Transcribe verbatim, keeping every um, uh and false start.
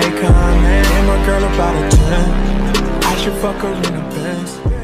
coming. And my girl about a ten. I should fuck her in a Benz.